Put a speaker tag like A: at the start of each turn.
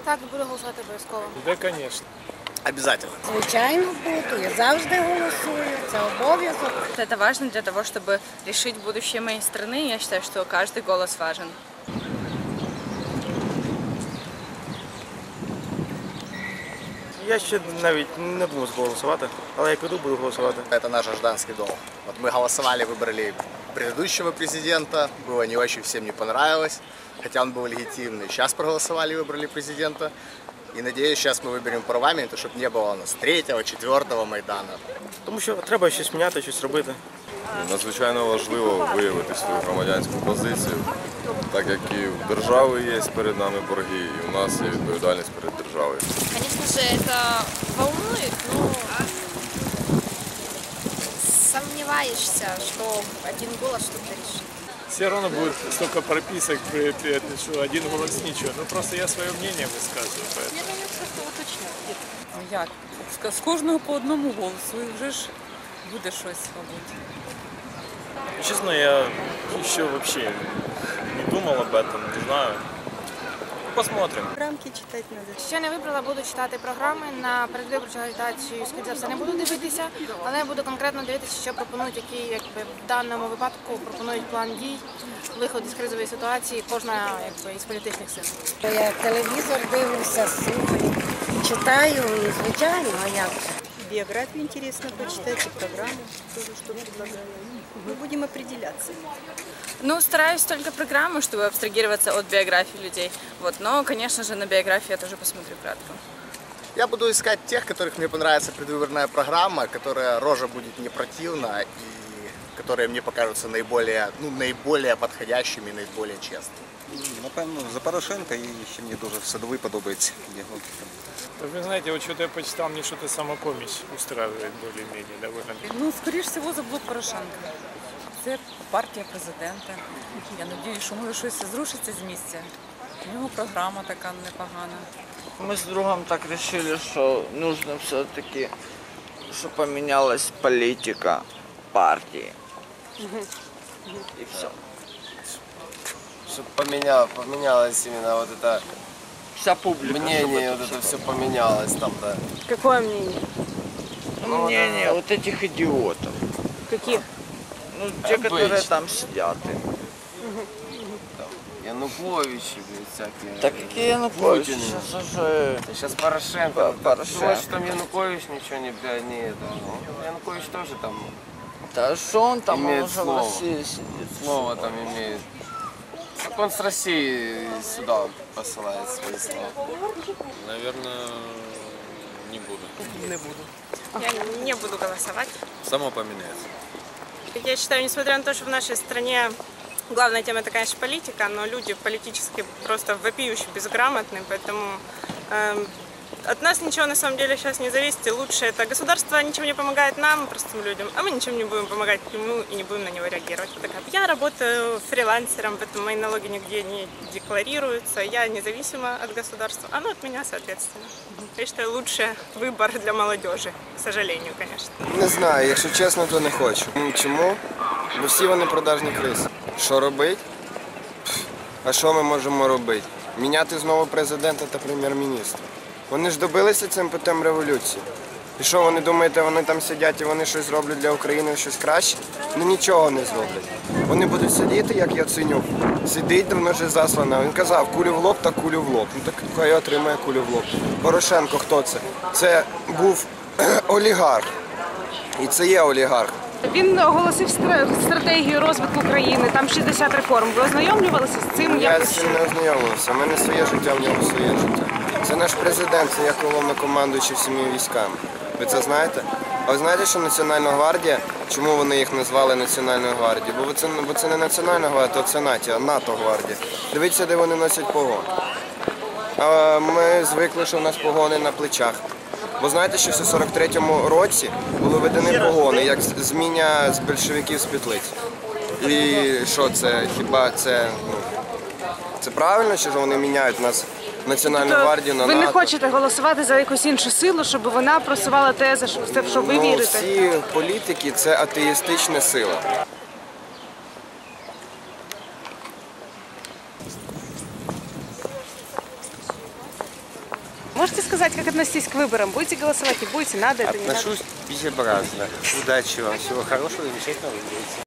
A: Так, буду голосувати обов'язково.
B: Да, конечно.
C: Обязательно.
D: Звичайно буду, я завжди голосую, це обов'язок.
E: Это важно для того, чтобы решить будущее моей страны. Я считаю, что каждый голос важен.
B: Я ще навіть не думав голосувати, але як іду, буду голосувати.
C: Это наш гражданский долг. Вот мы голосовали, выбрали предыдущего президента, было не очень, всем не понравилось, хотя он был легитимный. Сейчас проголосовали, выбрали президента. И надеюсь, сейчас мы выберем парламент, чтобы не было у нас 3-го, 4-го Майдана.
B: Тому що треба щось міняти, щось робити.
F: Надзвичайно важливо виявити свою громадянську позицію, так як і в держави є перед нами борги, і у нас є відповідальність перед державою.
G: Конечно же, это волнует, но сомневаешься, что один голос что-то решит.
H: Все равно будет столько прописок, что один голос ничего. Ну просто я свое мнение высказываю. Поэтому.
E: Як? З кожного по одному голосу, і вже ж буде щось, мабуть.
B: Чесно, я ще взагалі не думав об этом, не знаю. Посмотрим.
D: Рамки читати треба.
A: Ще не вибрала, буду читати програми. На передвиборчу агітацію, скоріше за все, не буду дивитися, але буду конкретно дивитися, що пропонують, які в даному випадку пропонують план дій, виход із кризової ситуації, кожна із політичних сил.
D: Я телевізор дивлюся, слухаю, читаю, звичайно, а як же.
I: Биографию интересно почитать, и программу тоже, что предлагают. Мы будем определяться.
E: Ну, стараюсь только программу, чтобы абстрагироваться от биографий людей. Вот, но, конечно же, на биографию я тоже посмотрю кратко.
C: Я буду искать тех, которых мне понравится предвыборная программа, которая рожа будет не противна и которые мне покажутся наиболее подходящими, наиболее честными.
J: Напевно, за Порошенка, і ще мені дуже Садовий подобається його.
H: Вы знаете, вот что-то я почитал, мне что-то самокомич устраивает более-менее довольно.
E: Ну, скоріш всього, за блок Порошенка. Це партія президента. Я сподіваюся, що може щось зрушиться з місця. У нього програма така непогана.
K: Мы с другом так решили, что нужно все-таки, чтобы поменялась политика партии. И все.
L: Чтобы поменялось именно вот это
K: Вся публика.
L: мнение, вот это все поменялось там, да.
I: Какое мнение?
K: Мнение вот этих идиотов.
I: Каких?
K: Ну, те, которые там сидят.
L: Януковичи, блин, всякие.
K: Так какие Януковичи?
L: Путин.
K: Сейчас уже...
L: Сейчас Порошенко.
K: Порошенко.
L: Думаешь, что там Янукович ничего не это. Ну, Янукович тоже там
K: Да что он там, он
L: имеет
K: уже в
L: слово.
K: России сидит.
L: Слово там имеет. Так он с России сюда посылает свои слова.
F: Наверное, не буду.
I: Не буду.
M: Я не буду голосовать.
F: Само поменяется.
M: Я считаю, несмотря на то, что в нашей стране главная тема это, конечно, политика, но люди политически просто вопиюще безграмотны, поэтому от нас ничего на самом деле сейчас не зависит. И лучше это государство ничем не помогает нам, простым людям, а мы ничем не будем помогать ему и не будем на него реагировать. Вот такая. Я работаю фрилансером, поэтому мои налоги нигде не декларируются. Я независима от государства, оно от меня, соответственно. Я считаю, лучший выбор для молодежи, к сожалению, конечно.
N: Не знаю, якщо чесно, то не хочу. Чому? Бо всі вони продажні криси. Що робити? А що ми можемо робити? Міняти знову президента та прем'єр-міністра. Вони ж добилися цим путем революції. І що, вони думаєте, вони там сидять і вони щось зроблять для України, щось краще? Ну нічого не зроблять. Вони будуть сидіти, як Яценюк. Сидить, давно вже заслана. Він казав, кулю в лоб та кулю в лоб. Ну так хай отримає кулю в лоб. Порошенко хто це? Це був олігарх. І це є олігарх.
I: Він оголосив стратегію розвитку країни, там 60 реформ. Ви ознайомлювалися з цим?
N: Я з цим не ознайомився. У мене своє життя, в нього своє життя. Це наш президент, це як головнокомандуючий всіми військами. Ви це знаєте? А ви знаєте, що Національна гвардія, чому вони їх назвали Національною гвардією? Бо це не Національна гвардія, це НАТО гвардія. Дивіться, де вони носять погони. А ми звикли, що в нас погони на плечах. Бо знаєте, що в 43-му році були введені погони, як зміна з більшовиків з петлиць. І що це, хіба це, це правильно, що вони міняють нас Національну гвардію на НАТО?
I: Ви не хочете голосувати за якусь іншу силу, щоб вона просувала тези, що ви вірите?
N: Всі політики – це атеїстична сила.
I: можете сказать, как относитесь к выборам? Будете голосовать, не будете, надо это, не надо?
O: Отношусь безобразно. Удачи вам, всего хорошего, замечательного.